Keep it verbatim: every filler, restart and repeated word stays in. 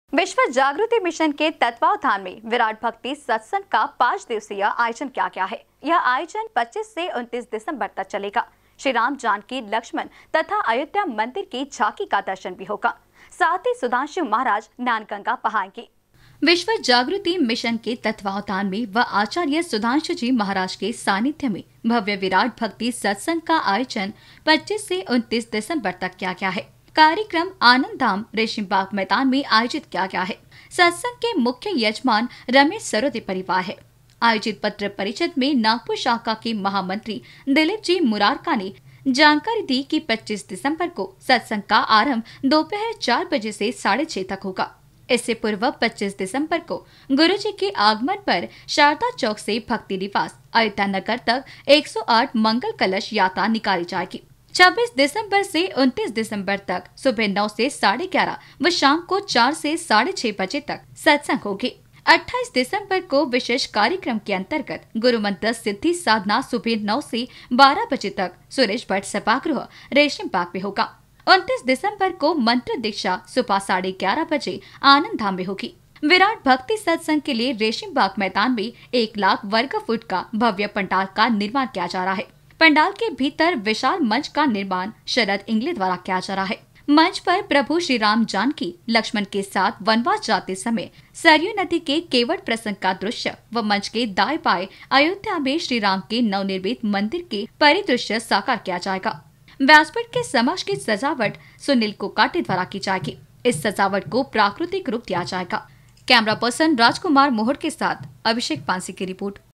विश्व जागृति मिशन के तत्वावधान में विराट भक्ति सत्संग का पाँच दिवसीय आयोजन किया गया है। यह आयोजन पच्चीस से उनतीस दिसंबर तक चलेगा। श्री राम जानकी लक्ष्मण तथा अयोध्या मंदिर की झांकी का दर्शन भी होगा। साथ ही सुधांशु महाराज ज्ञानगंगा बहाएंगे। विश्व जागृति मिशन के तत्वावधान में व आचार्य सुधांशु जी महाराज के सानिध्य में भव्य विराट भक्ति सत्संग का आयोजन पच्चीस से उनतीस दिसंबर तक किया गया है। कार्यक्रम आनंद धाम रेशिम बाग मैदान में आयोजित किया गया है। सत्संग के मुख्य यजमान रमेश सरोदे परिवार है। आयोजित पत्र परिषद में नागपुर शाखा के महामंत्री दिलीप जी मुरारका ने जानकारी दी कि पच्चीस दिसंबर को सत्संग का आरंभ दोपहर चार बजे से साढ़े छह तक होगा। इससे पूर्व पच्चीस दिसंबर को गुरु जी के आगमन पर शारदा चौक से भक्ति निवास अयोध्या नगर तक एक सौ आठ मंगल कलश यात्रा निकाली जाएगी। छब्बीस दिसंबर से उनतीस दिसंबर तक सुबह नौ से साढ़े ग्यारह व शाम को चार से साढ़े छह बजे तक सत्संग होगी। अट्ठाईस दिसंबर को विशेष कार्यक्रम के अंतर्गत गुरु मंत्र सिद्धि साधना सुबह नौ से बारह बजे तक सुरेश भट्ट सभागृह रेशिम बाग में होगा। उनतीस दिसंबर को मंत्र दीक्षा सुबह साढ़े ग्यारह बजे आनंद धाम में होगी। विराट भक्ति सत्संग के लिए रेशिम बाग मैदान में एक लाख वर्ग फुट का भव्य पंडाल का निर्माण किया जा रहा है। पंडाल के भीतर विशाल मंच का निर्माण शरद इंगले द्वारा किया जा रहा है। मंच पर प्रभु श्री राम जानकी लक्ष्मण के साथ वनवास जाते समय सरयू नदी के केवट प्रसंग का दृश्य व मंच के दाएं बाएं अयोध्या में श्री राम के नवनिर्मित मंदिर के परिदृश्य साकार किया जाएगा। व्यासपीठ के समक्ष की सजावट सुनील कोकाटे द्वारा की जाएगी। इस सजावट को प्राकृतिक रूप दिया जाएगा। कैमरा पर्सन राजकुमार मोहर के साथ अभिषेक पांसी की रिपोर्ट।